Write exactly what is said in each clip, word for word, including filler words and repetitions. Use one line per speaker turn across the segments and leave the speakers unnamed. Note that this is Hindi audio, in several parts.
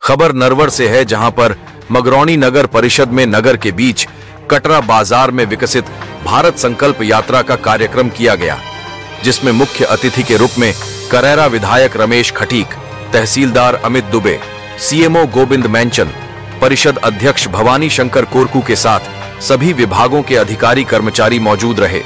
खबर नरवर से है, जहां पर मगरौनी नगर परिषद में नगर के बीच कटरा बाजार में विकसित भारत संकल्प यात्रा का कार्यक्रम किया गया, जिसमें मुख्य अतिथि के रूप में करेरा विधायक रमेश खटीक, तहसीलदार अमित दुबे, सीएमओ गोविंद मैंचन, परिषद अध्यक्ष भवानी शंकर कोरकू के साथ सभी विभागों के अधिकारी कर्मचारी मौजूद रहे।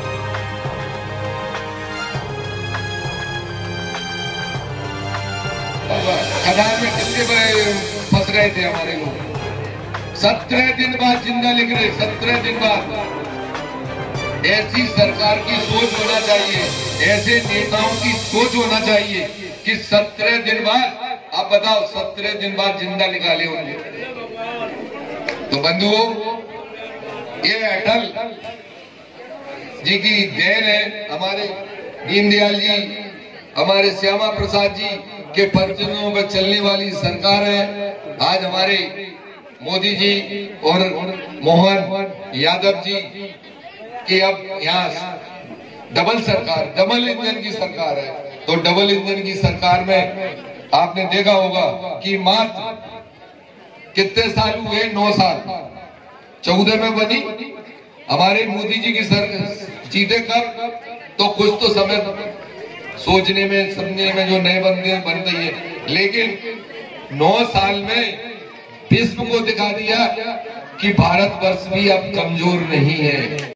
खदान में कितने बड़े फंस रहे थे हमारे लोग। सत्रह दिन बाद जिंदा लिख रहे, सत्रह दिन बाद। ऐसी सरकार की सोच होना चाहिए, ऐसे नेताओं की सोच होना चाहिए कि सत्रह दिन बाद, आप बताओ, सत्रह दिन बाद जिंदा निकाले होंगे। तो बंधुओं, ये अटल जी की देन है, हमारे दीनदयाल जी, हमारे श्यामा प्रसाद जी के पंचों पर चलने वाली सरकार है। आज हमारे मोदी जी और मोहन यादव जी की अब यहाँ डबल सरकार, डबल इंजन की सरकार है। तो डबल इंजन की सरकार में आपने देखा होगा कि मात्र कितने साल हुए, नौ साल, चौदह में बनी हमारे मोदी जी की सरकार। जीते कब? तो कुछ तो समय सोचने में, समझने में जो नए बंदे बनते हैं, लेकिन नौ साल में विश्व को दिखा दिया कि भारतवर्ष भी अब कमजोर नहीं है।